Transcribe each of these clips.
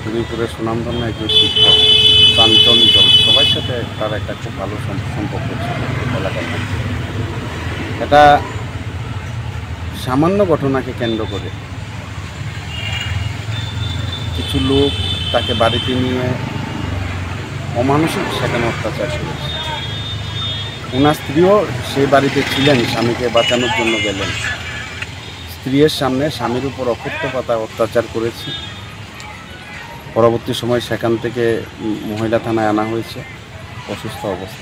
উদয়পুরের সুনামধন্য একজন শিক্ষক, প্রাণচঞ্চল, সবার সাথে তার একটা খুব ভালো সম্পর্ক ছিল এলাকার মধ্যে। এটা সামান্য ঘটনাকে কেন্দ্র করে কিছু লোক তাকে বাড়িতে নিয়ে অমানসিক সেখানে অত্যাচার করেছে। ওনার স্ত্রীও সেই বাড়িতে ছিলেন, স্বামীকে বাঁচানোর জন্য গেলেন। স্ত্রীর সামনে স্বামীর উপর অকথ্যভাবে অত্যাচার করেছে। পরবর্তী সময় সেখান থেকে মহিলা থানায় আনা হয়েছে অসুস্থ অবস্থা।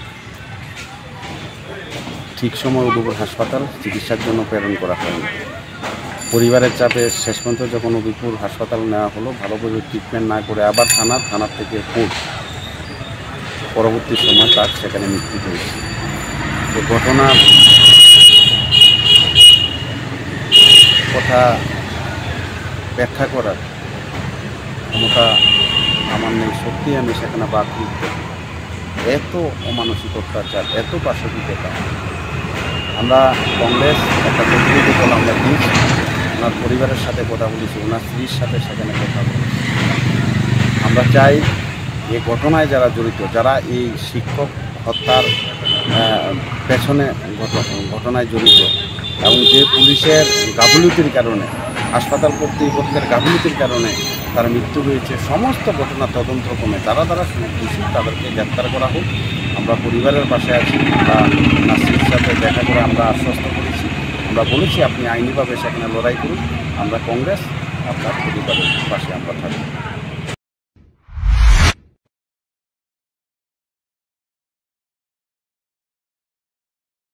ঠিক সময় উদয়পুর হাসপাতাল চিকিৎসার জন্য প্রেরণ করা হয়নি। পরিবারের চাপে শেষ পর্যন্ত যখন উদয়পুর হাসপাতাল নেওয়া হলো, ভালোভাবে ট্রিটমেন্ট না করে আবার থানার থেকে কোর্ট, পরবর্তী সময় তার সেখানে মৃত্যু হয়েছে। এই ঘটনার কথা ব্যাখ্যা করার ক্ষমতা আমার নেই। সত্যি আমি সেখানে বাদ দিতে, এত অমানসিক অত্যাচার, এত পাশবিকতা। আমরা কংগ্রেস একটা প্রতিনিধি দল আমরা দিয়েছি, ওনার পরিবারের সাথে কথা বলেছি, ওনার স্ত্রীর সাথে সেখানে কথা বলেছি। আমরা চাই এই ঘটনায় যারা জড়িত, যারা এই শিক্ষক হত্যার পেছনে ঘটনায় জড়িত এবং যে পুলিশের গাফিলতির কারণে, হাসপাতাল কর্তৃপক্ষের গাফিলতির কারণে তার মৃত্যু হয়েছে, সমস্ত ঘটনা তদন্ত ক্রমে যারা দোষী তাদেরকে গ্রেপ্তার করা হোক। আমরা পরিবারের পাশে আছি। আমরা নাসির সাথে দেখা করে আমরা আশ্বস্ত করেছি, আমরা বলেছি আপনি আইনিভাবে সেখানে লড়াই করুন। আমরা কংগ্রেস আপনার পরিবারের পাশে আমরা থাকব।